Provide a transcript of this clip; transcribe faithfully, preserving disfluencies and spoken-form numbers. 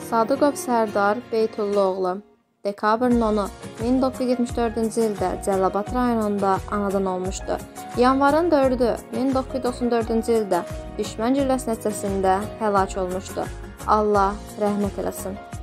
Sadıqov Sərdar Beytulluoğlu dekabrın onu min doqquz yüz yetmiş dördüncü ildə Cəlilabad rayonunda anadan olmuşdu. Yanvarın dördü min doqquz yüz doxsan dördüncü ildə düşmən gülləsi nəticəsində həlak olmuşdu. Allah rəhmət eləsin.